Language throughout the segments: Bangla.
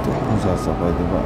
Musa sampai tiba.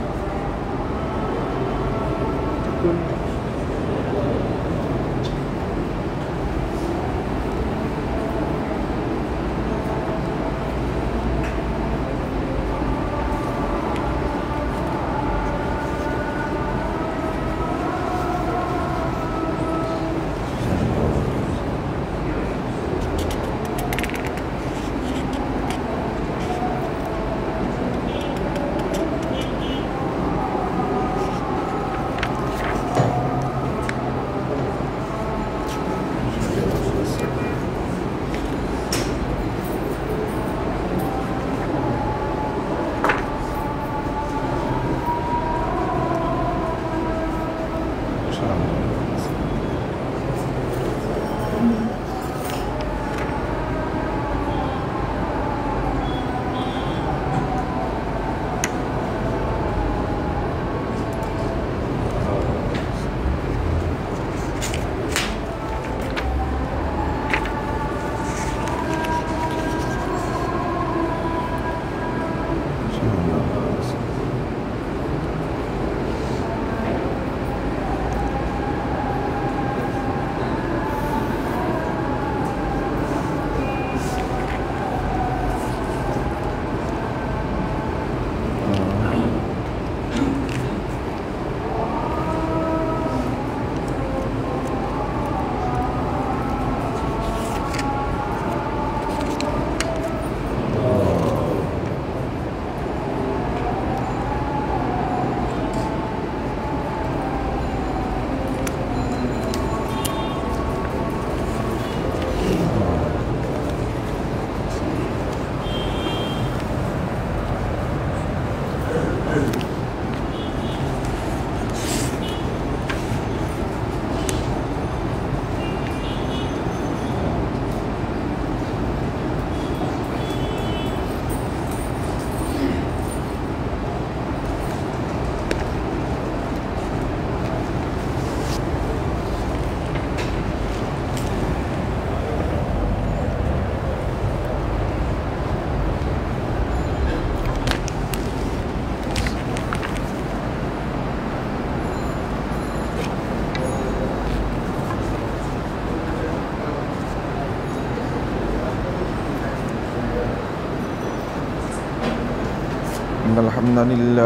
الحمد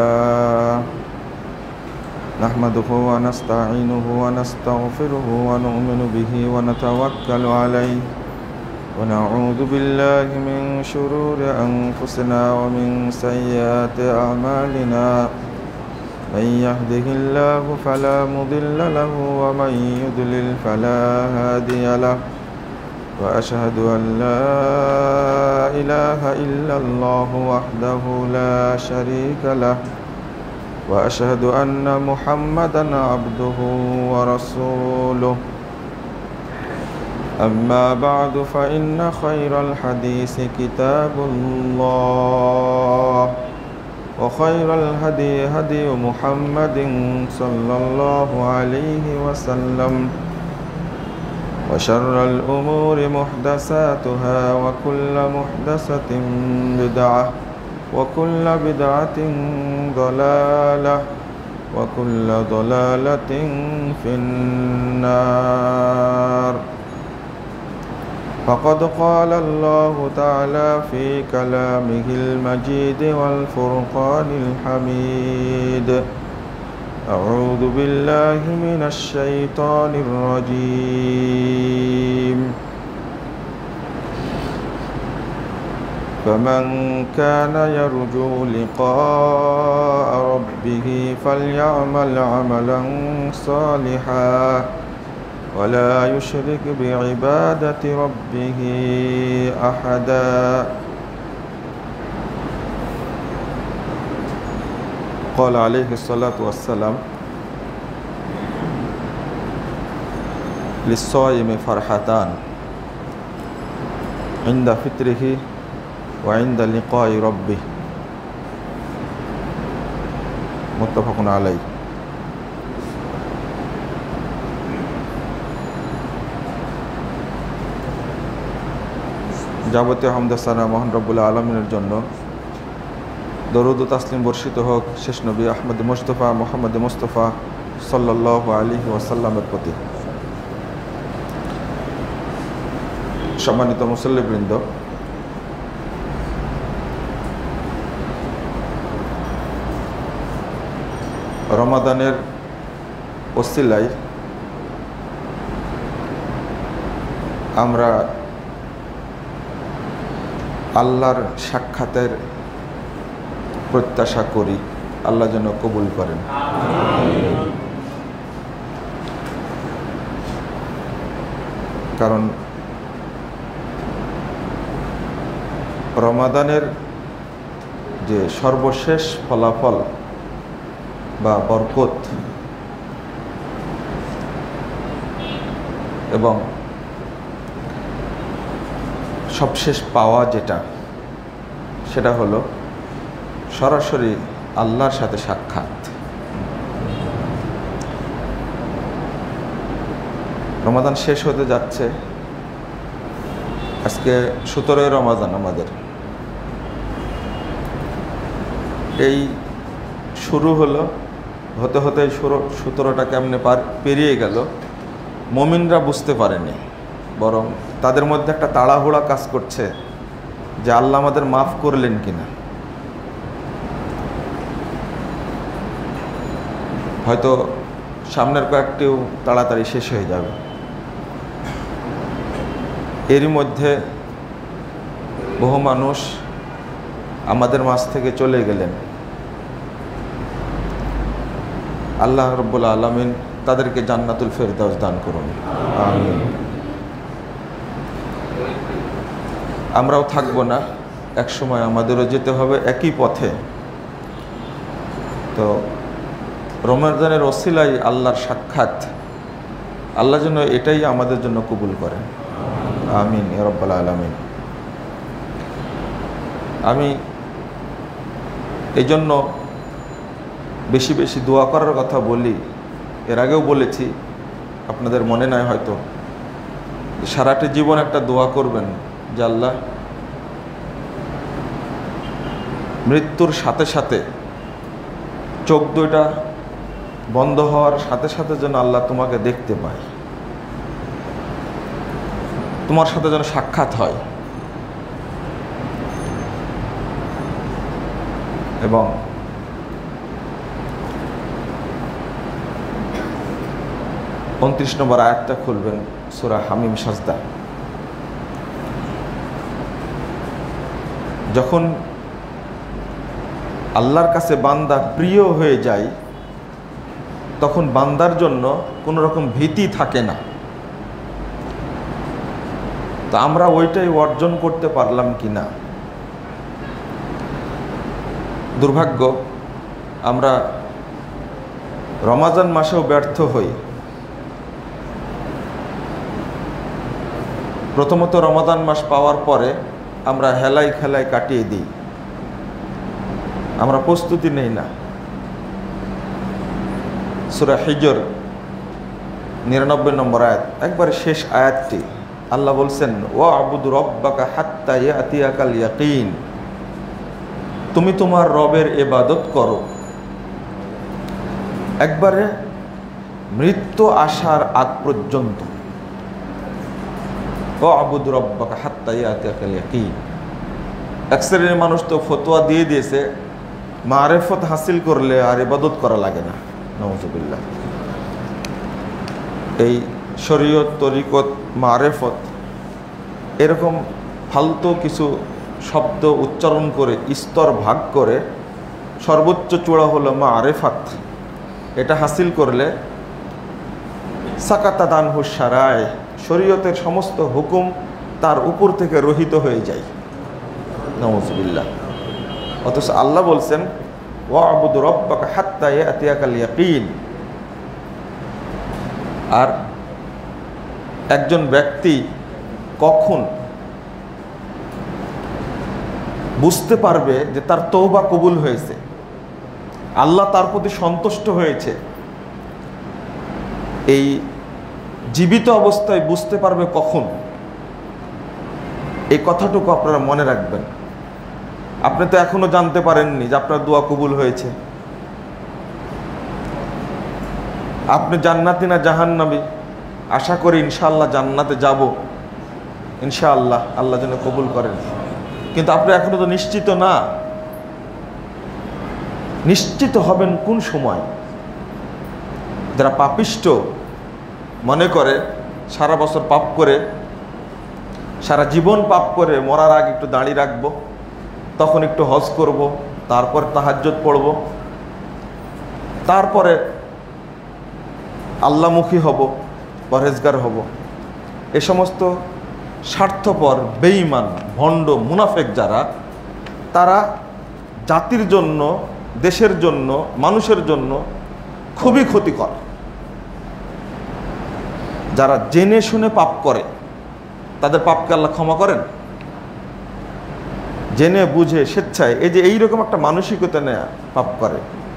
لله نحمده ونستعينه ونستغفره ونؤمن به ونتوكل عليه ونعوذ بالله من شرور أنفسنا ومن سيئات أعمالنا من يهده الله فلا مضل له ومن يضلل فلا هادي له وأشهد أن لا إله إلا الله وحده لا شريك له وأشهد أن محمدًا عبده ورسوله أما بعد فإن خير الحديث كتاب الله وخير الهدي هدي محمد صلى الله عليه وسلم وشر الأمور محدثاتها وكل محدثة بدعة وكل بدعة ضلالة وكل ضلالة في النار فقد قال الله تعالى في كلامه المجيد والفرقان الحميد أعوذ بالله من الشيطان الرجيم فمن كان يرجو لقاء ربه فليعمل عملا صالحا ولا يشرك بعبادة ربه أحدا قال عليه الصلاة والسلام للصائم فرحتان عند فطره وعند لقاء ربه متفق عليه যাবতীয় হামদ সানা মহান রব্বুল আলামিনের জন্য দরুদ ও তাসলিম বর্ষিত হোক শেষ নবী আহমদ মুস্তফা মোহাম্মদ মুস্তফা সাল্লাল্লাহু আলাইহি ওয়াসাল্লামের প্রতি। সম্মানিত মুসল্লিবৃন্দ, রমাদানের ওসিলায় আমরা আল্লাহর সাক্ষাতের প্রত্যাশা করি। আল্লাহ যেন কবুল করেন। কারণ রমাদানের যে সর্বশেষ ফলাফল বা বরকত এবং সবশেষ পাওয়া সেটা হলো সরাসরি আল্লাহর সাথে সাক্ষাৎ। রমাদান শেষ হতে যাচ্ছে, আজকে 17 রমাদান আমাদের। এই শুরু হলো, হতে হতে 17টা কেমনে পেরিয়ে গেল মুমিনরা বুঝতে পারেনি, বরং তাদের মধ্যে একটা তাড়াহুড়া কাজ করছে যে আল্লাহ আমাদের মাফ করলেন কিনা। হয়তো সামনের কয়েকটিও তাড়াতাড়ি শেষ হয়ে যাবে। এরই মধ্যে বহু মানুষ আমাদের মাঝ থেকে চলে গেলেন। আল্লাহ রাব্বুল আলামিন তাদেরকে জান্নাতুল ফেরদাউস দান করুন, আমিন। আমরাও থাকবো না, একসময় আমাদেরও যেতে হবে একই পথে। তো রমাদানের ওসিলায় আল্লাহর সাক্ষাৎ, আল্লাহ যেন এটাই আমাদের জন্য কবুল করেন, আমিন ইয়া রাব্বাল আলামিন। আমি এই জন্য বেশি বেশি দোয়া করার কথা বলি। এর আগেও বলেছি, আপনাদের মনে নাই হয়তো। সারাটি জীবন একটা দোয়া করবেন যে আল্লাহ মৃত্যুর সাথে সাথে চোখ দুইটা বন্ধ হওয়ার সাথে সাথে যেন আল্লাহ তোমাকে দেখতে পায়, তোমার সাথে যেন সাক্ষাৎ হয়। এবং 29 নম্বর আয়াতটা খুলবেন, সূরা হামিম সাজদা। যখন আল্লাহর কাছে বান্দা প্রিয় হয়ে যায়, তখন বান্দার জন্য কোনো রকম ভীতি থাকে না। তো আমরা ওইটাই অর্জন করতে পারলাম কি না। দুর্ভাগ্য, আমরা রমাজান মাসেও ব্যর্থ হই। প্রথমত রমাদান মাস পাওয়ার পরে আমরা হেলাই খেলায় কাটিয়ে দিই, আমরা প্রস্তুতি নেই না। সূরা হিজর 99 নম্বর আয়াত, একবারে শেষ আয়াতটি, আল্লাহ বলছেন ওয়া'বুদ রাব্বাকা হাত্তা ইয়াতিয়াকাল ইয়াকিন, তুমি তোমার রবের ইবাদত করো একবারে মৃত্যু আসার আগ পর্যন্ত। ওয়া'বুদ রাব্বাকা হাত্তা ইয়াতিয়াকাল ইয়াকিন। এক শ্রেণীর মানুষ তো ফতোয়া দিয়ে দিয়েছে মারেফত হাসিল করলে আর ইবাদত করা লাগে না, নাউযুবিল্লাহ। এই শরীয়ত, তরিকত, মারেফত এরকম ফালতু কিছু শব্দ উচ্চারণ করে স্তর ভাগ করে সর্বোচ্চ চূড়া হলো মারেফাত। এটা হাসিল করলে সাকাতা দানহু শারায়, শরীয়তের সমস্ত হুকুম তার উপর থেকে রহিত হয়ে যায়, নাউযুবিল্লাহ। অথচ আল্লাহ বলছেন ওয়া'বুদ রাব্বাকা হাত্তা ইয়াতিয়াকাল ইয়াকিন। আর একজন ব্যক্তি কখন বুঝতে পারবে যে তার তওবা কবুল হয়েছে, আল্লাহ তার প্রতি সন্তুষ্ট হয়েছে, এই জীবিত অবস্থায় বুঝতে পারবে কখন? এই কথাটুকু আপনারা মনে রাখবেন। আপনি তো এখনো জানতে পারেননি যে আপনার দোয়া কবুল হয়েছে। আপনি জান্নাতি না জাহান্নামী, আশা করি ইনশাআল্লাহ জান্নাতে যাব, ইনশাআল্লাহ আল্লাহ যেন কবুল করেন। কিন্তু আপনি এখনো তো নিশ্চিত না। নিশ্চিত হবেন কোন সময়? যারা পাপিষ্ট মনে করে সারা বছর পাপ করে, সারা জীবন পাপ করে মরার আগে একটু দাঁড়িয়ে রাখবো, তখন একটু হজ করব, তারপর তাহাজ্জুদ পড়ব, তারপরে আল্লাহমুখী হব, পরহেজগার হব। এ সমস্ত স্বার্থপর, বেঈমান, ভণ্ড, মুনাফেক যারা, তারা জাতির জন্য, দেশের জন্য, মানুষের জন্য খুবই ক্ষতিকর। যারা জেনে শুনে পাপ করে তাদের পাপকে আল্লাহ ক্ষমা করেন? জেনে বুঝে স্বেচ্ছায় এই যে এইরকম একটা মানসিকতা নেয়া পাপ করে,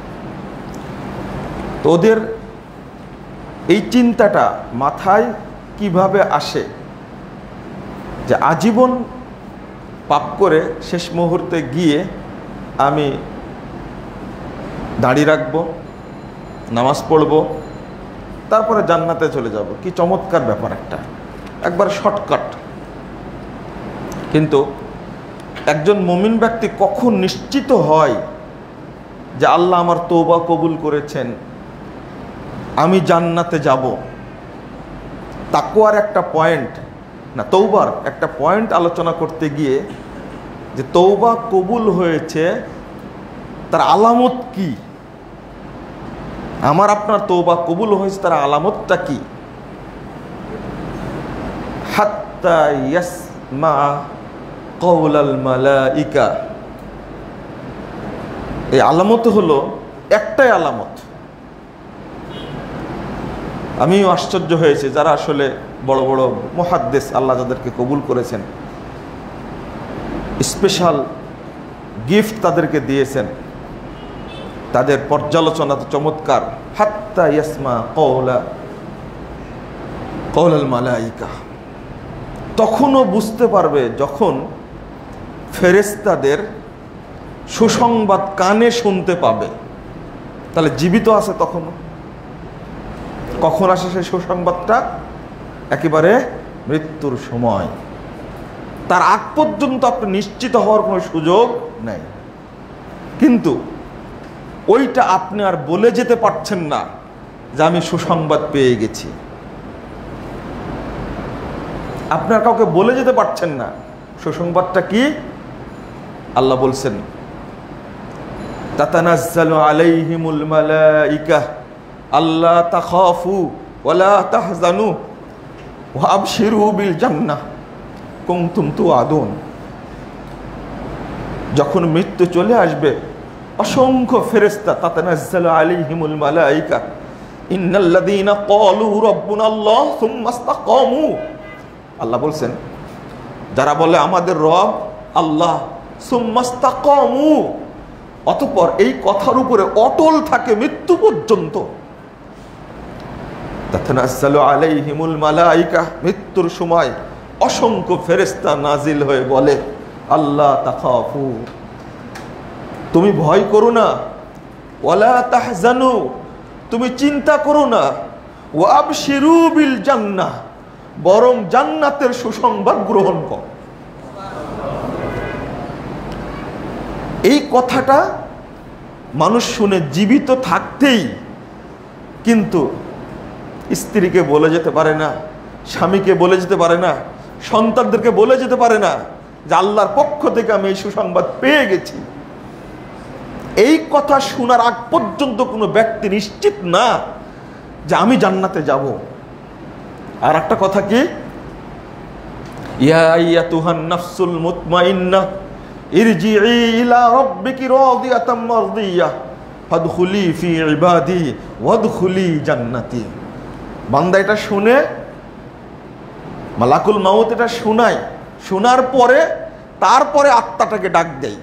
তো ওদের এই চিন্তাটা মাথায় কিভাবে আসে যে আজীবন পাপ করে শেষ মুহূর্তে গিয়ে আমি দাঁড়িয়ে রাখবো, নামাজ পড়বো, তারপরে জান্নাতে চলে যাব। কি চমৎকার ব্যাপার, একটা একবার শর্টকাট। কিন্তু একজন মুমিন ব্যক্তি কখন নিশ্চিত হয় যে আল্লাহ আমার তওবা কবুল করেছেন, আমি জান্নাতে যাব? তাকওয়ার একটা পয়েন্ট না, তওবার একটা পয়েন্ট আলোচনা করতে গিয়ে যে তওবা কবুল হয়েছে তার আলামত কি, আমার আপনার তওবা কবুল হয়েছে তার আলামতটা কি? হাত্তা ইয়াসমা কওলাল মালাইকা, এই আলামত হলো একটাই আলামত। আমিও আশ্চর্য হয়েছে যারা আসলে বড় বড় মুহাদ্দিস আল্লাহ যাদেরকে কবুল করেছেন, স্পেশাল গিফট তাদেরকে দিয়েছেন, তাদের পর্যালোচনা তো চমৎকার। হাত্তা ইয়াসমা কওলাল মালাইকা, তখনও বুঝতে পারবে যখন ফেরেশতাদের সুসংবাদ কানে শুনতে পাবে। তাহলে জীবিত আছে তখনও। কখন আসে সেই সুসংবাদটা? একেবারে মৃত্যুর সময়। তার আগ পর্যন্ত আপনি নিশ্চিত হওয়ার কোনো সুযোগ নেই। কিন্তু ওইটা আপনি আর বলে যেতে পারছেন না যে আমি সুসংবাদ পেয়ে গেছি। আপনার কাউকে বলে যেতে পারছেন না সুসংবাদটা কি। আল্লাহ বলছেন তাতানাজ্জালু আলাইহিমুল মালাইকা আল্লা তাখাফু ওয়ালা তাহজানু ওয়া আবশিরু বিল জান্নাহ কুনতুম তুআদুন। যখন মৃত্যু চলে আসবে অসংখ্য ফেরেশতা, তাতানাজ্জালু আলাইহিমুল মালাইকা ইন্নাল্লাযীনা ক্বালু রাব্বুনাল্লাহ সুম্মা ইসতাকামু। আল্লাহ বলছেন যারা বলে আমাদের রব আল্লাহ, সুম্মা ইসতাকামু, অতঃপর এই কথার উপরে অটল থাকে মৃত্যু পর্যন্ত। তাতানাজ্জালু আলাইহিমুল মালাইকা, মৃত্যুর সময় অসংখ্য ফেরেশতা নাজিল হয়ে বলে আল্লাহ তাখাফু, তুমি ভয় করো না, ওয়ালা তাহজানু, তুমি চিন্তা করো না, ওয়া আবশিরু বিল জান্নাহ, বরং জান্নাতের সুসংবাদ গ্রহণ কর। এই কথাটা মানুষ শুনে জীবিত থাকতেই কিন্তু স্ত্রীকে বলে যেতে পারে না, স্বামীকে বলে যেতে পারে না, সন্তানদেরকে বলে যেতে পারে না যে আল্লাহর পক্ষ থেকে আমি এই সুসংবাদ পেয়ে গেছি। এই কথা শোনার আগ পর্যন্ত কোনো ব্যক্তি নিশ্চিত না যে আমি জান্নাতে যাব। আর একটা কথা কি, ইয়া আইয়াতুহান নাফসুল মুতমাইন্নাহ ইরজিই ইলা রাব্বিকি রাদিয়াতাম মারদিয়াহ ফাদখুলি ফি ইবাদি ওয়াদখুলি জান্নাতি। বান্দা এটা শুনে, মালাকুল মাউত এটা শোনায়, শোনার পরে তারপরে আত্মাটাকে ডাক দেয়।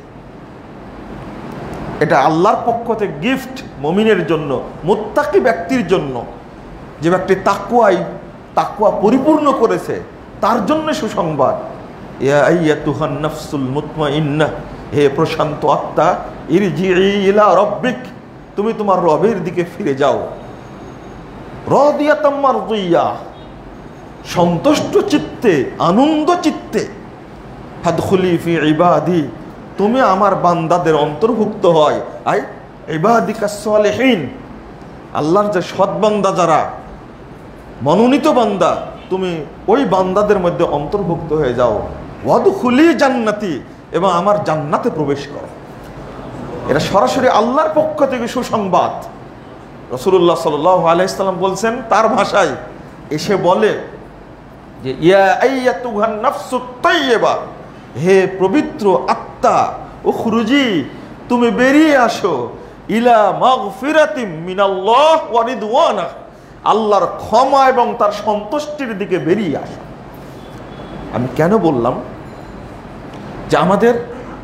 এটা আল্লাহর পক্ষ থেকে গিফট মুমিনের জন্য, মুত্তাকি ব্যক্তির জন্য, যে ব্যক্তি তাকওয়া পরিপূর্ণ করেছে তার জন্য সুসংবাদ। ইয়া আইয়াতুহান নাফসুল মুতমাইন্নাহ হে প্রশান্ত আত্মা, ইরজিই ইলা রব্বিক, তুমি তোমার রবের দিকে ফিরে যাও। রাদিয়াতাম মারদিয়া, সন্তুষ্ট চিত্তে, আনন্দ চিত্তে। ফাদখুলি ফি ইবাদি, তুমি আমার বান্দাদের অন্তর্ভুক্ত হয়। আই ইবাদিকাস সালিহিন, আল্লাহর যে সৎ বান্দা, যারা মনোনীত বান্দা, তুমি ওই বান্দাদের মধ্যে অন্তর্ভুক্ত হয়ে যাও। ওয়াদখুলি জান্নাতি, এবং আমার জান্নাতে প্রবেশ করো। এটা সরাসরি আল্লাহর পক্ষ থেকে সুসংবাদ। রাসূলুল্লাহ সাল্লাল্লাহু আলাইহি সাল্লাম বলছেন, তার ভাষায় এসে বলে যে ইয়া আইয়াতুহান নাফসুত তাইয়্যিবা, হে পবিত্র আত্মা, উখরুজি, তুমি বেরিয়ে আসো, ইলা মাগফিরাতিম মিনাল্লাহ ওয়া রিদওয়ানা, আল্লাহর ক্ষমা এবং তার সন্তুষ্টির দিকে বেরিয়ে আসো। আমি কেন বললাম যে আমাদের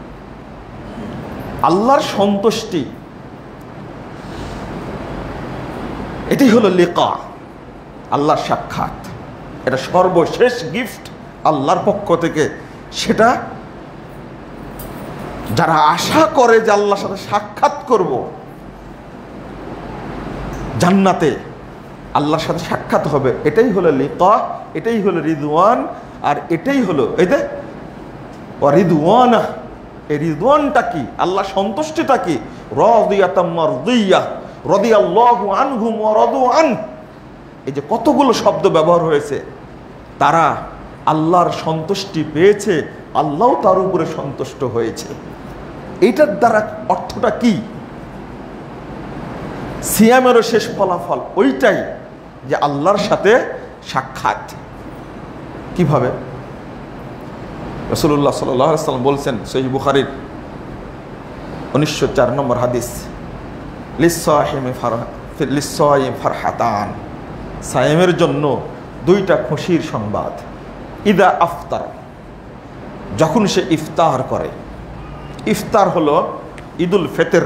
আল্লাহর সন্তুষ্টি, এটাই হলো লিকা, আল্লাহর সাক্ষাৎ। এটা সর্বশেষ গিফট আল্লাহর পক্ষ থেকে। সেটা যারা আশা করে যে আল্লাহর সাথে সাক্ষাৎ করব, জান্নাতে আল্লাহর সাথে সাক্ষাৎ হবে, এটাই হলো লিকা, এটাই হলো রিদওয়ান। আর এটাই হলো এই যে রিদওয়ানা, এই রিদওয়ানটা কি, আল্লাহ সন্তুষ্টিটা কি? রাদিয়াতাম মারদিয়া, রাদিয়াল্লাহু আনহুম ওয়া রাদু আন। এই যে কতগুলো শব্দ ব্যবহার হয়েছে, তারা আল্লাহর সন্তুষ্টি পেয়েছে, আল্লাহও তার উপরে সন্তুষ্ট হয়েছে। এইটার দ্বারা অর্থটা কি? সিয়ামেরও শেষ ফলাফল ওইটাই, যে আল্লাহর সাথে সাক্ষাৎ। কিভাবে? রাসূলুল্লাহ সাল্লাল্লাহু আলাইহি ওয়াসাল্লাম বলছেন, সহিহ বুখারীর 1904 নম্বর হাদিস, লিস-সাইম ফারহাতান, সায়েমের জন্য দুইটা খুশির সংবাদ। ইদা আফতার, যখন সে ইফতার করে। ইফতার হলো ঈদুল ফিতর।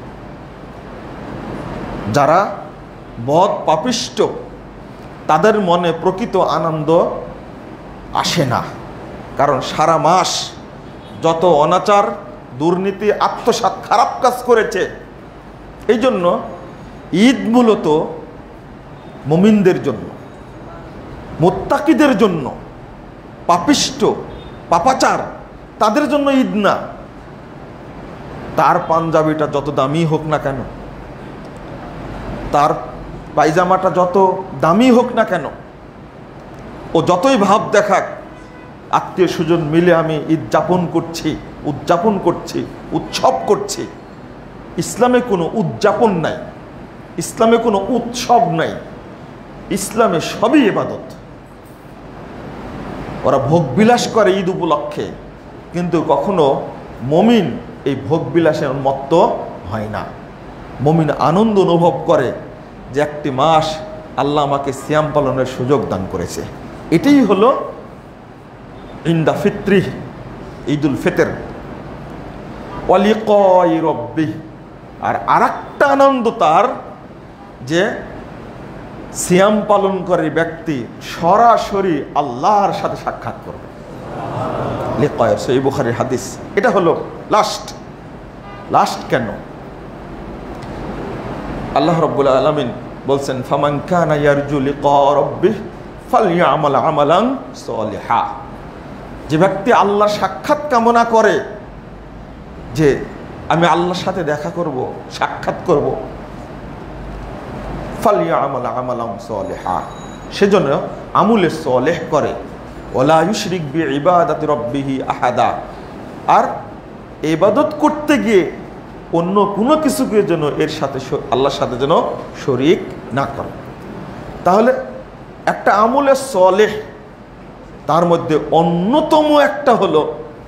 যারা বদ পাপিষ্ট, তাদের মনে প্রকৃত আনন্দ আসে না, কারণ সারা মাস যত অনাচার, দুর্নীতি, আত্মসাৎ, খারাপ কাজ করেছে। এই জন্য ঈদ মূলত মুমিনদের জন্য, মুত্তাকিদের জন্য। পাপিষ্ট, পাপাচার, তাদের জন্য ঈদ না। তার পাঞ্জাবিটা যত দামি হোক না কেন, তার পায়জামাটা যত দামি হোক না কেন, ও যতই ভাব দেখাক আত্মীয় স্বজন মিলে আমি ঈদ যাপন করছি, উদযাপন করছি, উৎসব করছি, ইসলামে কোনো উদযাপন নাই, ইসলামে কোনো উৎসব নাই, ইসলামে সবই ইবাদত। ওরা ভোগবিলাস করে ঈদ উপলক্ষে, কিন্তু কখনো মুমিন এই ভোগবিলাসের মত্ত হয় না। মুমিন আনন্দ অনুভব করে যে একটি মাস আল্লাহ আমাকে সিয়াম পালনের সুযোগ দান করেছে। এটাই হলো ইনদা ফিত্রি, ঈদুল ফিতর। ওয়ালিকাই রব্বি, আর আরেকটা আনন্দ তার, যে সিয়াম পালনকারী ব্যক্তি সরাসরি আল্লাহর সাথে সাক্ষাৎ করবে। লিকায়, সহিহ বুখারীর হাদিস। এটা হলো লাস্ট কেন? আল্লাহ রাব্বুল আলামিন বলছেন, ফামান কানা ইয়ারজু লিকা রাব্বিহি ফালইআমাল আমালান সালিহা। যে ব্যক্তি আল্লাহর সাক্ষাৎ কামনা করে, যে আমি আল্লাহর সাথে দেখা করব, সাক্ষাৎ করব, ফালইআমাল আমালান সালিহা, সেজন্য আমলে সালেহ করে। ওয়ালা ইউশরিক বিইবাদাতি রাব্বিহি আহাদা, আর ইবাদত করতে গিয়ে অন্য কোনো কিছুকে যেন এর সাথে, আল্লাহর সাথে যেন শরীক না করে। তাহলে একটা আমলে সালেহ, তার মধ্যে অন্যতম একটা হলো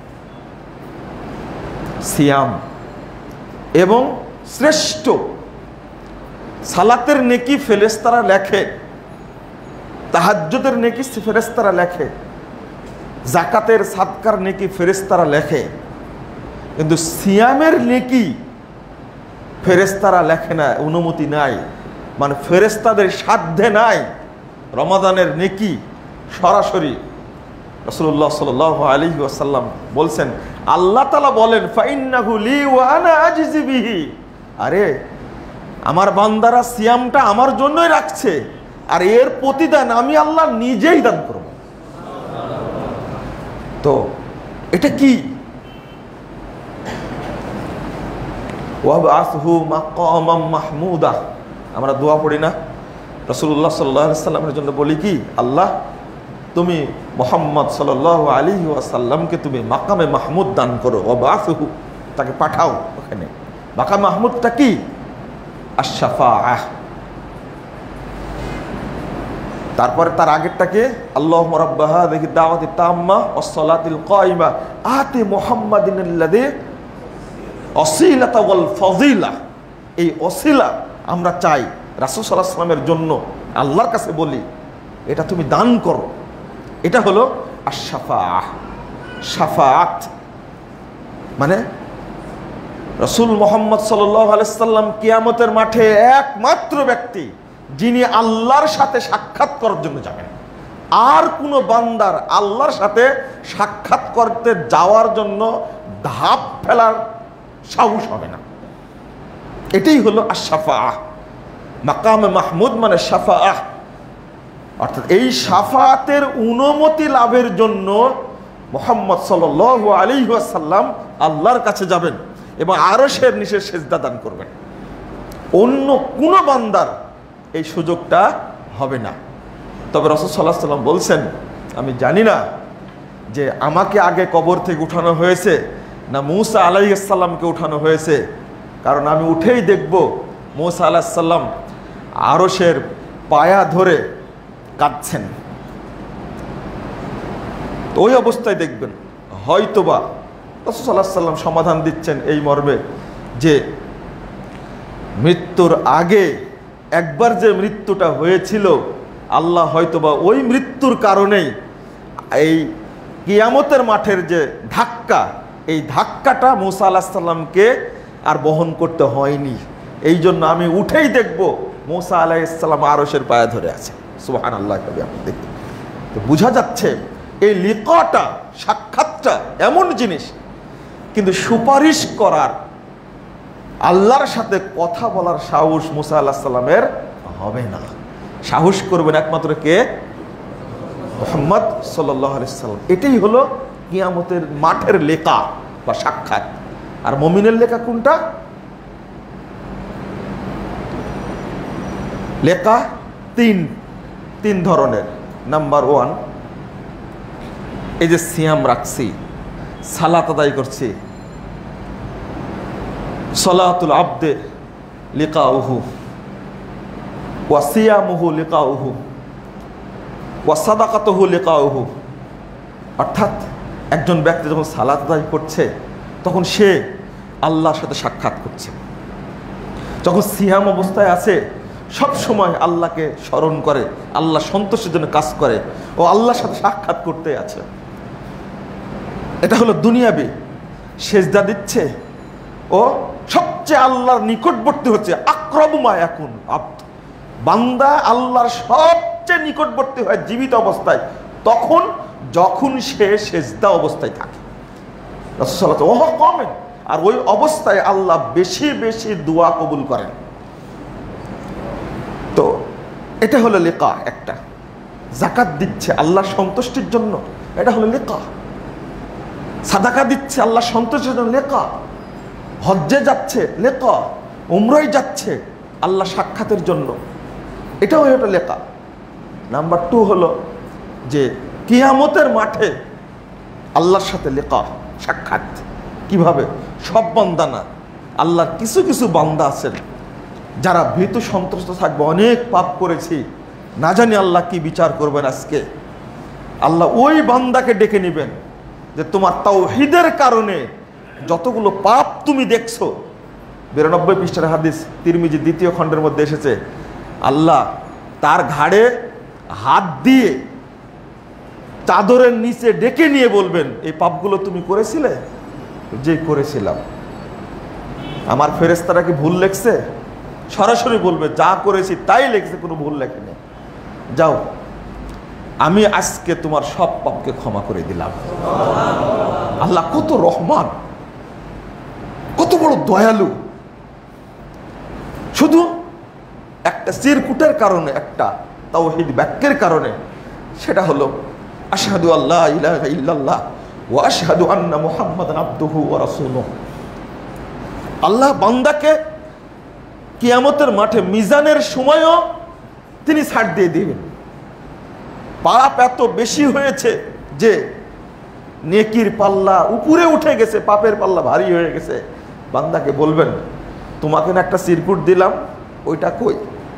সিয়াম, এবং শ্রেষ্ঠ সালাতের নেকি ফেরেশতারা লেখে, তাহাজ্জুদের নেকি ফেরেশতারা লেখে, যাকাতের সাদকার নেকি ফেরেশতারা লেখে, কিন্তু সিয়ামের নেকি ফেরেশতারা লেখে না, অনুমতি নাই, মানে ফেরেশতাদের সাধ্যে নাই। রমাদানের নেকি সরাসরি রাসূলুল্লাহ সাল্লাল্লাহু আলাইহি ওয়াসাল্লাম বলছেন, আল্লাহ তাআলা বলেন ফাইন্নাহু লি ওয়া আনা আজজি বিহি, আরে আমার বান্দারা সিয়ামটা আমার জন্যই রাখছে, আর এর প্রতিদান আমি আল্লাহ নিজেই দান করব। তো এটা কি? ওয়াবআসহু মাকামাম মাহমুদা, আমরা দোয়া পড়ি না? রাসূলুল্লাহ সাল্লাল্লাহু আলাইহি ওয়াসাল্লামের জন্য বলি কি, আল্লাহ তুমি মুহাম্মদ সাল্লাল্লাহু আলাইহি ওয়াসাল্লামকে তুমি মাকামে মাহমুদ দান করো, ওয়াবআসহু, তাকে পাঠাও ওখানে। মাকাম মাহমুদটা কি? আশ-শাফাআহ। তারপরে তার আগেরটাকে আল্লাহুম্মা রাব্বা হাযিহি দাওয়াতি তাম্মা ওয়াস সালাতিল কায়িমা আতি মুহাম্মাদিনাল্লাযী ওয়াসিলাতা ওয়াল ফাযিলা। এই ওসিলা আমরা চাই রাসূল সাল্লাল্লাহু আলাইহি ওয়াসাল্লামের জন্য আল্লাহর কাছে বলি, এটা তুমি দান করো। এটা হলো আশ-শাফাআহ, শাফাআত। মানে রাসূল মুহাম্মদ সাল্লাল্লাহু আলাইহি ওয়াসাল্লাম কিয়ামতের মাঠে একমাত্র ব্যক্তি যিনি আল্লাহর সাথে সাক্ষাৎ করার জন্য যাবেন। আর কোনো বান্দার আল্লাহর সাথে সাক্ষাৎ করতে যাওয়ার জন্য ধাপ ফেলার সাহস হবে না। এটাই হলো আশ-শাফাআহ। মাকামে মাহমুদ মানে শাফাআহ, অর্থাৎ এই শাফাআতের অনুমতি লাভের জন্য মুহাম্মদ সাল্লাল্লাহু আলাইহি ওয়াসাল্লাম আল্লাহর কাছে যাবেন এবং আরশের নিচে সিজদা দান করবেন। অন্য কোনো বান্দার এই সুযোগটা হবে না। তবে রাসূল সাল্লাল্লাহু আলাইহি ওয়াসাল্লাম বলছেন, আমি জানি না যে আমাকে আগে কবর থেকে উঠানো হয়েছে না মূসা আলাইহিস সালামকে উঠানো হয়েছে, কারণ আমি উঠেই দেখব মূসা আলাইহিস সালাম আরশের পায়া ধরে কাঁদছেন। তো ওই অবস্থায় দেখবেন হয়তোবা রাসূল সাল্লাল্লাহু আলাইহি ওয়াসাল্লাম সমাধান দিচ্ছেন এই মর্মে যে মৃত্যুর আগে একবার যে মৃত্যুটা হয়েছিল, আল্লাহ হয়তোবা ওই মৃত্যুর কারণেই এই কিয়ামতের মাঠের যে ধাক্কা, এই ধাক্কাটা মূসা আলাইহিস সালামকে আর বহন করতে হয়নি। এই জন্য আমি উঠেই দেখব মূসা আলাইহিস সালাম আরশের পায়ে ধরে আছে। সুবহানাল্লাহ। তো বোঝা যাচ্ছে এই লিকাটা, সাক্ষাৎটা এমন জিনিস, কিন্তু সুপারিশ করার, আল্লাহর সাথে কথা বলার সাহস মূসা আলাইহিস সালামের হবে না। সাহস করবেন একমাত্র কে? মুহাম্মদ সাল্লাল্লাহু আলাইহি ওয়াসাল্লাম। এটাই হলো কিয়ামতের মাঠের লেখা বা সাক্ষাৎ। আর মুমিনের লেখা কোনটা? লেখা তিন ধরনের। নাম্বার 1, এই যে সিয়াম রাখছি, সালাত আদায় করছি, সালাতুল আবদে লিকাউহু ওয়া সিয়ামুহু লিকাউহু ওয়া সাদাকাতুহু লিকাউহু। অর্থাৎ একজন ব্যক্তি যখন সালাত আদায় করছে তখন সে আল্লাহর সাথে সাক্ষাৎ করছে। যখন সিয়াম অবস্থায় আছে সব সময় আল্লাহকে স্মরণ করে, আল্লাহ সন্তোষের জন্য কাজ করে, ও আল্লাহর সাথে সাক্ষাৎ করতে আছে। এটা হলো দুনিয়াবি। সেজদা দিচ্ছে, ও সবচেয়ে আল্লাহর নিকটবর্তী হচ্ছে। আকরাবু মা ইয়াকুন আবদ, বান্দা আল্লাহর সবচেয়ে নিকটবর্তী হয় জীবিত অবস্থায় তখন যখন সে সেজদা অবস্থায় থাকে। রাসূল সাল্লাল্লাহু আলাইহি ওয়াসাল্লাম কমেন, আর ওই অবস্থায় আল্লাহ বেশি বেশি দোয়া কবুল করেন। তো এটা হলো লিকা একটা। যাকাত দিচ্ছে আল্লাহর সন্তুষ্টির জন্য, এটা হলো লিকা। সাদাকা দিচ্ছে আল্লাহর সন্তুষ্টির জন্য, লিকা। হজ্জে যাচ্ছে, লিকা। উমরায় যাচ্ছে আল্লাহ সাক্ষাতের জন্য, এটাও একটা লেখা। নাম্বার 2 হলো যে কিয়ামতের মাঠে আল্লাহর সাথে লেখা সাক্ষাৎ। কিভাবে? সব বান্দা না, আল্লাহর কিছু কিছু বান্দা আছেন যারা ভীত সন্ত্রস্ত থাকবে, অনেক পাপ করেছি, না জানি আল্লাহ কি বিচার করবেন আজকে। আল্লাহ ওই বান্দাকে ডেকে নেবেন যে তোমার তাওহীদের কারণে যতগুলো পাপ তুমি দেখছো, 92 পৃষ্ঠার হাদিস, তিরমিজি 2য় খণ্ডের মধ্যে এসেছে, আল্লাহ তার ঘাড়ে হাত দিয়ে চাদরের নিচে ডেকে নিয়ে বলবেন এই পাপগুলো তুমি করেছিলে? যে করেছিলাম। আমার ফেরেশতারা কি ভুল লেখছে? সরাসরি বলবে যা করেছি তাই লেখছে, কোনো ভুল লেখেনি। যাও আমি আজকে তোমার সব পাপকে ক্ষমা করে দিলাম। আল্লাহ কত রহমান, কত বড় দয়ালু। শুধু একটা চিরকুটের কারণে, একটা তাওহীদ বাক্যের কারণে, সেটা হলো আশহাদু আল্লা ইলাহা ইল্লাল্লাহ ওয়া আশহাদু আন্না মুহাম্মাদান আবদুহু ওয়া রাসূলুহু। আল্লাহ বান্দাকে কিয়ামতের মাঠে মিজানের সময়ও তিনি ছাড় দিয়ে দিবেন। পাপ এত বেশি হয়েছে যে নেকির পাল্লা উপরে উঠে গেছে, পাপের পাল্লা ভারী হয়ে গেছে। বান্দাকে বলবেন, তোমাকে না একটা চিরকুট দিলাম, ওইটা কই?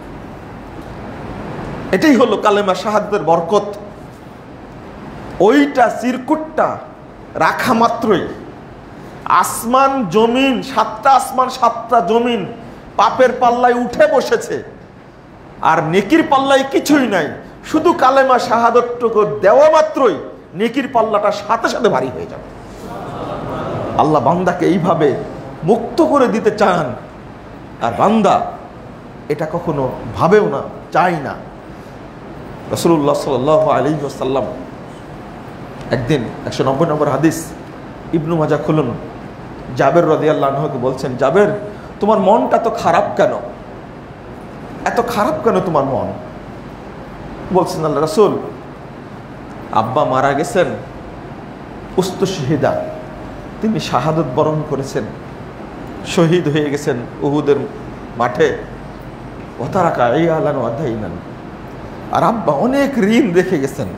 এটাই হলো কালেমা শাহাদাতের বরকত। ওইটা চিরকুটটা রাখা মাত্রই আসমান জমিন, 7টা আসমান 7টা জমিন পাপের পাল্লায় উঠে বসেছে, আর নেকির পাল্লায় কিছুই নাই। শুধু কালেমা শাহাদাতটুকু দেওয়া মাত্রই নেকির পাল্লাটা সাথে সাথে ভারী হয়ে যাবে। আল্লাহ বান্দাকে এইভাবে মুক্ত করে দিতে চান, আর বান্দা এটা কখনো ভাবেও না, চাই না। রাসূলুল্লাহ সাল্লাল্লাহু আলাইহি ওয়াসাল্লাম একদিন 190 নম্বর হাদিস, ইবনু মাজাহ খুলুন, জাবের রাদিয়াল্লাহু আনহুকে বলছেন, জাবের তোমার মনটা তো খারাপ কেন? এত খারাপ কেন তোমার মন? বলছেন, আল্লাহ রাসূল, আব্বা মারা গেছেন, উস্তুশহিদা, তিনি শাহাদাত বরণ করেছেন, শহীদ হয়ে গেছেন উহুদের মাঠে। ওয়াতারাকা ইয়ালান ওয়া দাইনান, আর আব্বা অনেক ঋণ রেখে গেছেন।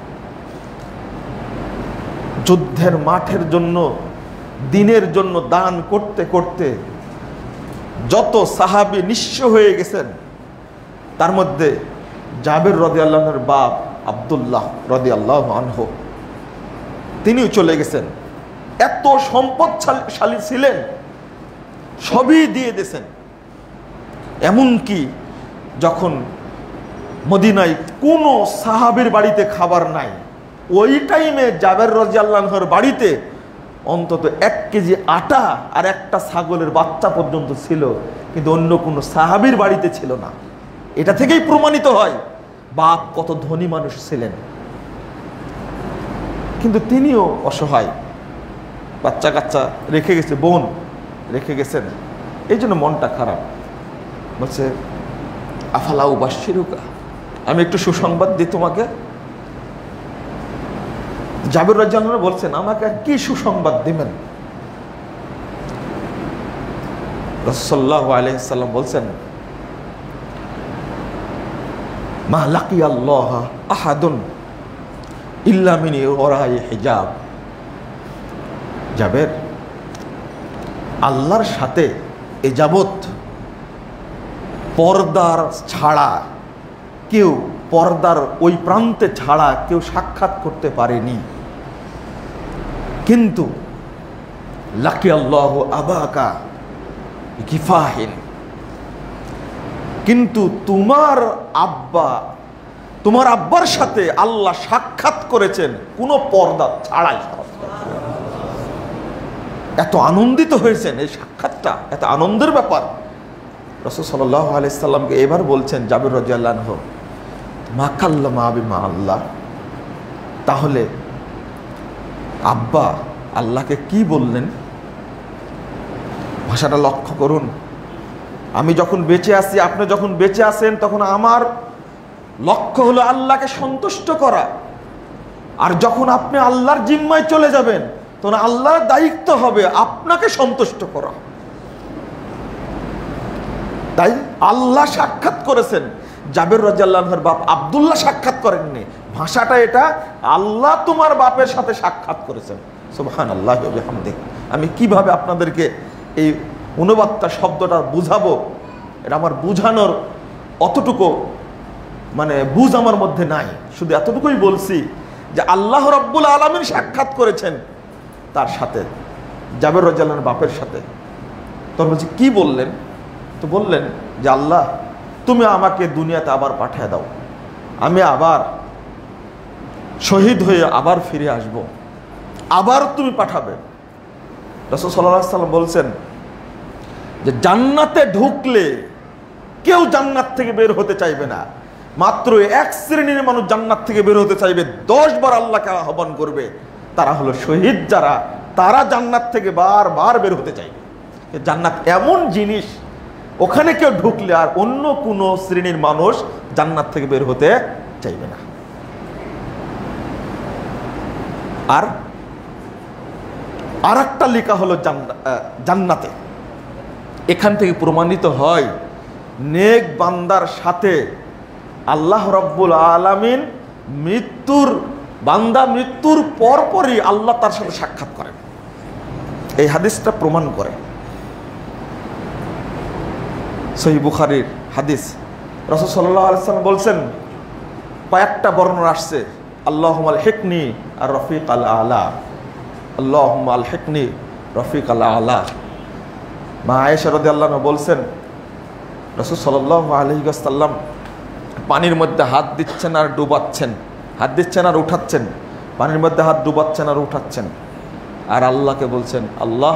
যুদ্ধের মাঠের জন্য, দিনের জন্য দান করতে করতে যত সাহাবী নিঃস্ব হয়ে গেছেন, তার মধ্যে জাবের রাদিয়াল্লাহু আনহুর বাপ আব্দুল্লাহ রাদিয়াল্লাহু আনহু তিনিও চলে গেছেন। এত সম্পদশালী ছিলেন, সবই দিয়ে দিয়েছেন। এমনকি যখন মদিনায় কোনো সাহাবীর বাড়িতে খাবার নাই, ওই টাইমে জাবের রাদিয়াল্লাহু আনহুর বাড়িতে অন্তত 1 কেজি আটা আর একটা ছাগলের বাচ্চা পর্যন্ত ছিল, কিন্তু অন্য কোনো সাহাবীর বাড়িতে ছিল না। এটা থেকেই প্রমাণিত হয় বাপ কত ধনী মানুষ ছিলেন। কিন্তু তিনিও অসহায়, বাচ্চা কাচ্চা রেখে গেছে, বোন রেখে গেছেন, এই জন্য মনটা খারাপ। বলছে, আফালা উবাশশিরুকা, আমি একটু সুসংবাদ দিই তোমাকে। জাবের রাদিয়াল্লাহু আনহু বলছেন, আমাকে কি সুসংবাদ দিবেন? রাসূলুল্লাহ সাল্লাল্লাহু আলাইহি ওয়াসাল্লাম বলছেন, মা লাকিয়াল্লাহ আহাদুন ইল্লা মিন ওরাই হিজাব। জাবের, আল্লাহর সাথে এ যাবত পর্দার ছাড়া কেউ, পর্দার ওই প্রান্তে ছাড়া কেউ সাক্ষাৎ করতে পারেনি, কিন্তু লাকিয়াল্লাহু আবাকা কিফাহিন, কিন্তু তোমার আব্বার সাথে আল্লাহ সাক্ষাৎ করেছেন কোনো পর্দা ছাড়াই। এত আনন্দিত হয়েছেন, এই সাক্ষাৎটা এত আনন্দের ব্যাপার। রাসূল সাল্লাল্লাহু আলাইহি সাল্লামকে এবার বলছেন জাবের রাদিয়াল্লাহু আনহু, মা কাল্লামা বিমা আল্লাহ, তাহলে আব্বা আল্লাহকে কি বললেন? ভাষাটা লক্ষ্য করুন। আমি যখন বেঁচে আছি, আপনি যখন বেঁচে আছেন, তখন আমার লক্ষ্য হলো আল্লাহকে সন্তুষ্ট করা, আর যখন আপনি আল্লাহর জিম্মায় চলে যাবেন, তখন আল্লাহর দায়িত্ব হবে আপনাকে সন্তুষ্ট করা। তাই আল্লাহ সাক্ষাৎ করেছেন, জাবের রাদিয়াল্লাহু আনহুর বাপ আব্দুল্লাহ সাক্ষাৎ করেননি। ভাষাটা এটা, আল্লাহ তোমার বাপের সাথে সাক্ষাৎ করেছেন। সুবহানাল্লাহি ওয়া বিহামদিহি। আমি কিভাবে আপনাদেরকে এই অনুবাদটা শব্দটা বুঝাবো, এটা আমার বুঝানোর অতটুকু বুঝ আমার মধ্যে নাই। শুধু এতটুকুই বলছি যে আল্লাহ রাব্বুল আলামিন সাক্ষাৎ করেছেন তার সাথে, জাবের রাদিয়াল্লাহু আনহুর বাপের সাথে। তখন বলছি, কি বললেন? তো বললেন যে, আল্লাহ তুমি আমাকে দুনিয়াতে আবার পাঠিয়ে দাও, আমি আবার শহীদ হয়ে আবার ফিরে আসব, আবার তুমি পাঠাবে। রাসূল সাল্লাল্লাহু আলাইহি ওয়াসাল্লাম বলছেন যে জান্নাতে ঢুকলে কেউ জান্নাত থেকে বের হতে চাইবে না, মাত্র এক শ্রেণীর মানুষ জান্নাত থেকে বের হতে চাইবে, 10 বার আল্লাহকে আহ্বান করবে। তারা হলো শহীদ যারা, তারা জান্নাত থেকে বারবার বের হতে চাইবে। জান্নাত এমন জিনিস, ওখানে কেউ ঢুকলে আর অন্য কোনো শ্রেণীর মানুষ জান্নাত থেকে বের হতে চাইবে না। আর একটা লেখা হলো জান্নাতে। এখান থেকে প্রমাণিত হয় নেক বান্দার সাথে আল্লাহ রব্বুল আলামিন বান্দা মৃত্যুর পরপরই আল্লাহ তার সাথে সাক্ষাৎ করেন। এই হাদিসটা প্রমাণ করে। সহিহ বুখারীর হাদিস, রাসূল সাল্লাল্লাহু আলাইহি ওয়াসাল্লাম বলছেন, কয়েকটা বর্ণনা আসছে, আল্লাহুম্মা আলহিকনি আর রফিক আল আলা, আল্লাহুম্মা আলহিকনি রফিক আল আলা। মা আয়েশা রাদিয়াল্লাহু আনহা বলছেন, রাসূল সাল্লাল্লাহু আলাইহি ওয়াসাল্লাম পানির মধ্যে হাত দিচ্ছেন আর ডুবাচ্ছেন, হাত দিচ্ছেন আর উঠাচ্ছেন, পানির মধ্যে হাত ডুবাচ্ছেন আর উঠাচ্ছেন, আর আল্লাহকে বলছেন, আল্লাহ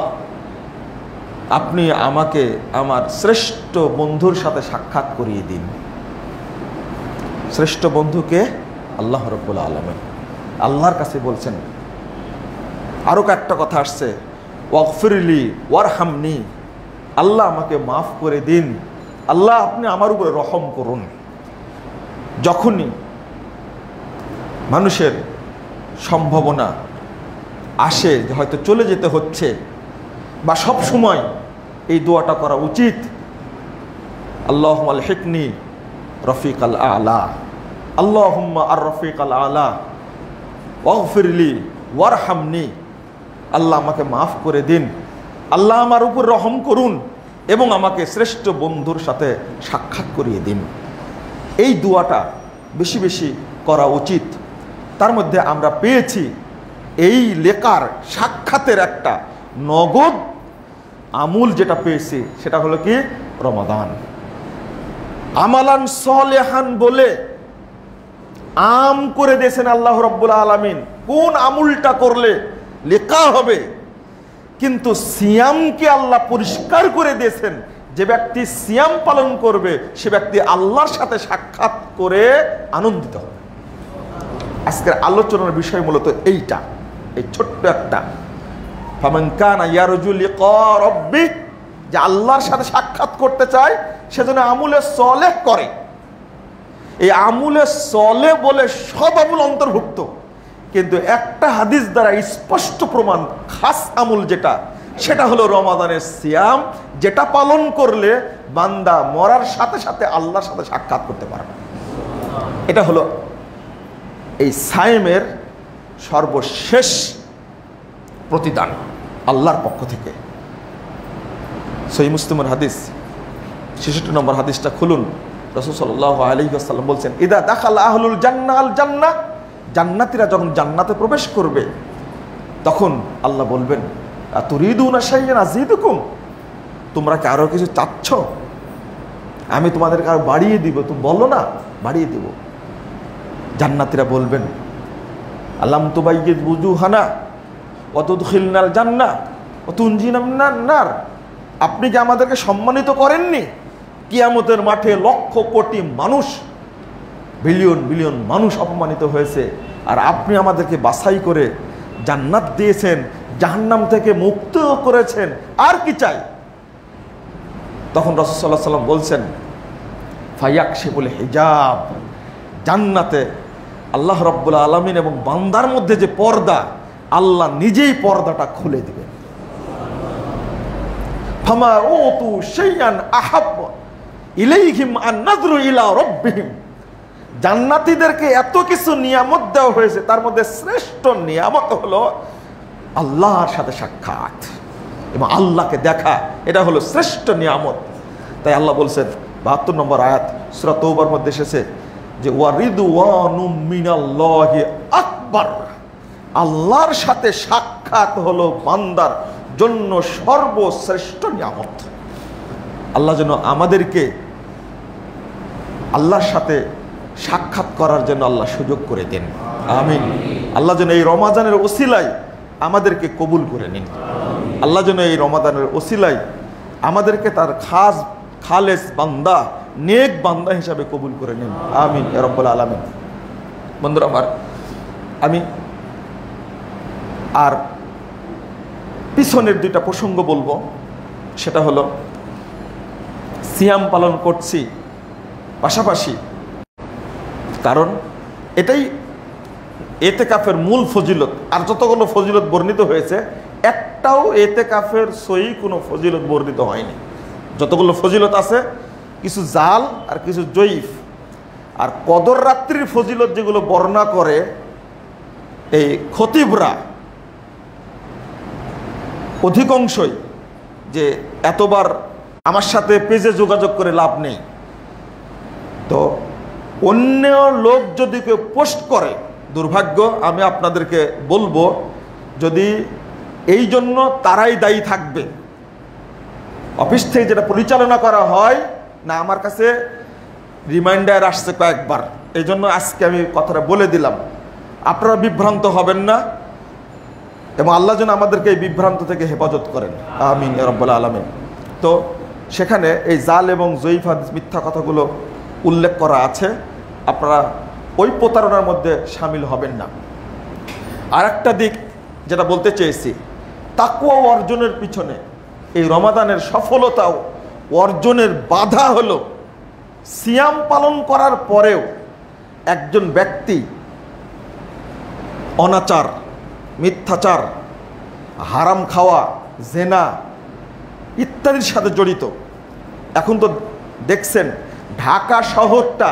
আপনি আমাকে আমার শ্রেষ্ঠ বন্ধুর সাথে সাক্ষাৎ করিয়ে দিন। শ্রেষ্ঠ বন্ধুকে আল্লাহ রাব্বুল আলামিন আল্লাহর কাছে বলছেন। আরও একটা কথা আসছে, ওয়াগফিরলি ওয়ারহামনি, আল্লাহ আমাকে মাফ করে দিন, আল্লাহ আপনি আমার উপরে রহম করুন। যখনই মানুষের সম্ভাবনা আসে যে হয়তো চলে যেতে হচ্ছে, বা সব সময় এই দোয়াটা করা উচিত, আল্লাহুম্মা আলহিকনি রফিক আল আলা, আল্লাহুম্মা আর রফিক আল আলা, ওয়াগফিরলি ওয়ারহামনি, আল্লাহ আমাকে মাফ করে দিন, আল্লাহ আমার উপর রহম করুন এবং আমাকে শ্রেষ্ঠ বন্ধুর সাথে সাক্ষাৎ করিয়ে দিন। এই দোয়াটা বেশি বেশি করা উচিত। তার মধ্যে আমরা পেয়েছি এই লেখার সাক্ষাতের একটা নগদ আমূল যেটা পেয়েছি সেটা হলো কি, রমাদান। আমালান সলেহান বলে আম করে দিয়েছেন আল্লাহ রাব্বুল আলামিন, কোন আমুলটা করলে লেখা হবে। কিন্তু সিয়ামকে আল্লাহ পরিষ্কার করে দিয়েছেন, যে ব্যক্তি সিয়াম পালন করবে সে ব্যক্তি আল্লাহর সাথে সাক্ষাৎ করে আনন্দিত হবে। আজকের আলোচনার বিষয় মূলত এইটা, এই ছোট্ট একটা, ফামান কানা ইয়ারজু লিকা রাব্বিহ, যে আল্লাহর সাথে সাক্ষাৎ করতে চায় সেজন্য আমুলে সলেহ করে। এই আমুলে সলেহ বলে সব আমুল অন্তর্ভুক্ত, কিন্তু একটা হাদিস দ্বারা স্পষ্ট প্রমাণ, খাস আমুল যেটা, সেটা হলো রমাদানের সিয়াম, যেটা পালন করলে বান্দা মরার সাথে সাথে আল্লাহর সাথে সাক্ষাৎ করতে পারবে। এটা হলো এই সায়েমের সর্বশেষ প্রতিদান আল্লাহর পক্ষ থেকে। সহিহ মুসলিমের হাদিস 66 নম্বর হাদিসটা খুলুন। রাসূল সাল্লাল্লাহু আলাইহি ওয়াসাল্লাম বলছেন, ইদা দাখালা আহলুল জান্নাহ আল জান্নাহ, জান্নাতীরা যখন জান্নাতে প্রবেশ করবে তখন আল্লাহ বলবেন, আতুরিদুনা শাইআন আযীদুকুম, তোমরা কি আরো কিছু চাচ্ছ, আমি তোমাদেরকে আরো বাড়িয়ে দিব, তুমি বলো না বাড়িয়ে দিব। জান্নাতীরা বলবেন, আলাম তুবাইয়িদ বুজুহানা ওয়া তুদখিলনাল জান্নাহ ওয়া তুনজিনা মিনান নার, আপনি কি আমাদেরকে সম্মানিত করেননি? কিয়ামতের মাঠে লক্ষ কোটি মানুষ, বিলিয়ন বিলিয়ন মানুষ অপমানিত হয়েছে, আর আপনি আমাদেরকে বাছাই করে জান্নাত দিয়েছেন, জাহান্নাম থেকে মুক্ত করেছেন, আর কি চাই? তখন রাসূল সাল্লাল্লাহু আলাইহি ওয়াসাল্লাম বলছেন, ফায়াকশিফুল হিজাব, জান্নাতে আল্লাহ রাব্বুল আলামিন এবং বান্দার মধ্যে যে পর্দা, আল্লাহ নিজেই পর্দাটা খুলে দিবেন। ফামা উতু শাইআন আহাব্ব ইলাইহিম আন নাযরু ইলা রাব্বিহিম, জান্নাতীদেরকে এত কিছু নিয়ামত দেওয়া হয়েছে, তার মধ্যে শ্রেষ্ঠ নিয়ামত হলো আল্লাহর সাথে সাক্ষাৎ এবং আল্লাহকে দেখা, এটা হলো শ্রেষ্ঠ নিয়ামত। তাই আল্লাহ বলছেন 72 নম্বর আয়াত সূরা তাওবার মধ্যে এসেছে যে ওয়ারিদওয়ানুম মিনাল্লাহি আকবার, আল্লাহর সাথে সাক্ষাৎ হলো বান্দার জন্য সর্বশ্রেষ্ঠ নিয়ামত। আল্লাহ যেন আমাদেরকে আল্লাহর সাথে সাক্ষাৎ করার জন্য আল্লাহ সুযোগ করে দেন, আমিন। আল্লাহ যেন এই রমাদানের ওসিলায় আমাদেরকে কবুল করে নিন। আল্লাহ যেন এই রমাদানের ওসিলায় আমাদেরকে তার খালেস বান্দা নেক বান্দা হিসাবে কবুল করে নিন, আমিন ইয়া রাব্বাল আলামিন। বন্ধুরা আমার, আমি আর পিছনের দুইটা প্রসঙ্গ বলবো। সেটা হলো সিয়াম পালন করছি পাশাপাশি, কারণ এটাই এতেকাফের মূল ফজিলত। আর যতগুলো ফজিলত বর্ণিত হয়েছে একটাও এতেকাফের সহি কোনো ফজিলত বর্ণিত হয়নি। যতগুলো ফজিলত আছে কিছু জাল আর কিছু জয়ীফ। আর কদর রাত্রির ফজিলত যেগুলো বর্ণনা করে এই খতিবরা, অধিকাংশই যে এতবার আমার সাথে পেজে যোগাযোগ করে লাভ নেই, তো অন্য লোক যদি কেউ পোস্ট করে দুর্ভাগ্য। আমি আপনাদেরকে বলবো, যদি এই জন্য তারাই দায়ী থাকবে, অফিস থেকে যেটা পরিচালনা করা হয় না, আমার কাছে রিমাইন্ডার আসছে কয়েকবার, এই জন্য আজকে আমি কথাটা বলে দিলাম। আপনারা বিভ্রান্ত হবেন না এবং আল্লাহ যেন আমাদেরকে এই বিভ্রান্ত থেকে হেফাজত করেন, আমিন ইয়া রাব্বাল আলামিন। তো সেখানে এই জাল এবং জয়ীফ হাদিস মিথ্যা কথাগুলো উল্লেখ করা আছে, আপনারা ওই প্রতারণার মধ্যে সামিল হবেন না। আর একটা দিক যেটা বলতে চেয়েছি, তাকওয়া অর্জনের পিছনে এই রমাদানের সফলতাও অর্জনের বাধা হলো সিয়াম পালন করার পরেও একজন ব্যক্তি অনাচার, মিথ্যাচার, হারাম খাওয়া, জেনা ইত্যাদির সাথে জড়িত। এখন তো দেখছেন ঢাকা শহরটা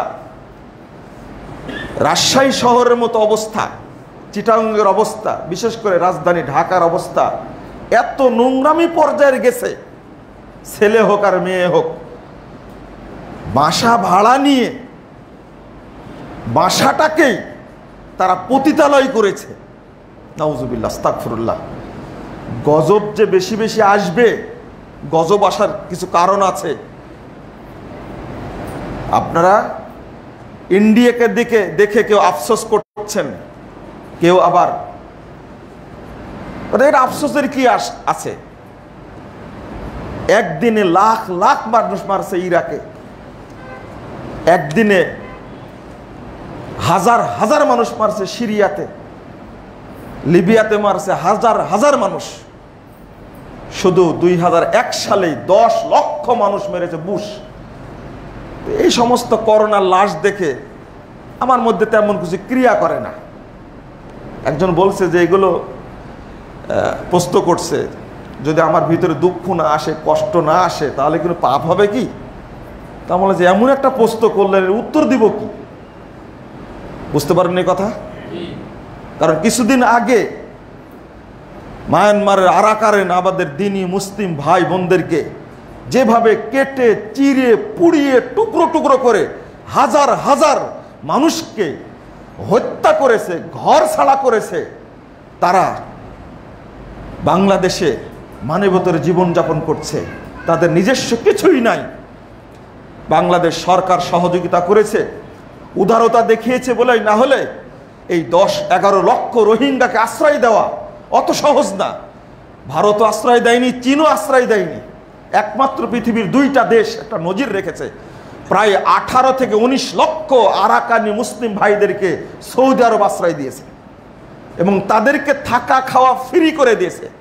রাজশাহী শহরের মতো অবস্থা, চিটাগাংয়ের অবস্থা, বিশেষ করে রাজধানী ঢাকার অবস্থা এত নোংরামি পর্যায়ে গেছে। ছেলে হোক আর মেয়ে হোক, বাসা ভাড়া নিয়ে বাসাটাকেই তারা পতিতালয় করেছে। নাউজুবিল্লাহ, আস্তাগফিরুল্লাহ। গজব যে বেশি বেশি আসবে, গজব আসার কিছু কারণ আছে। আপনারা ইন্ডিয়াকে দেখে কেউ আফসোস করছেন, কেউ আবার এর আফসোসের কি আছে? একদিনে লাখ লাখ মানুষ মারছে ইরাকে, একদিনে হাজার হাজার মানুষ মারছে সিরিয়াতে, লিবিয়াতে মারছে হাজার হাজার মানুষ। শুধু 2001 সালেই 10 লক্ষ মানুষ মেরেছে বুশ। এই সমস্ত করোনার লাশ দেখে আমার মধ্যে তেমন কিছু ক্রিয়া করে না। একজন বলছে যে এগুলো প্রশ্ন করছে, যদি আমার ভিতরে দুঃখ না আসে, কষ্ট না আসে, তাহলে কিন্তু পাপ হবে কি? তা বলে যে এমন একটা প্রশ্ন করলেন, উত্তর দিব কি? বুঝতে পারেন এই কথা? কারণ কিছুদিন আগে মায়ানমারের আরাকানে আমাদের দিনী মুসলিম ভাই বোনদেরকে যেভাবে কেটে চিরে পুড়িয়ে টুকরো টুকরো করে হাজার হাজার মানুষকে হত্যা করেছে, ঘর ছাড়া করেছে, তারা বাংলাদেশে মানবতার জীবনযাপন করছে, তাদের নিজস্ব কিছুই নাই। বাংলাদেশ সরকার সহযোগিতা করেছে, উদারতা দেখিয়েছে বলেই না হলে এই 10-11 লক্ষ রোহিঙ্গাকে আশ্রয় দেওয়া অত সহজ না। ভারতও আশ্রয় দেয়নি, চীনও আশ্রয় দেয়নি। একমাত্র পৃথিবীর 2টা দেশ একটা নজির রেখেছে, প্রায় 18 থেকে 19 লক্ষ আরাকানি মুসলিম ভাইদেরকে সৌদি আরব আশ্রয় দিয়েছে এবং তাদেরকে থাকা খাওয়া ফ্রি করে দিয়েছে।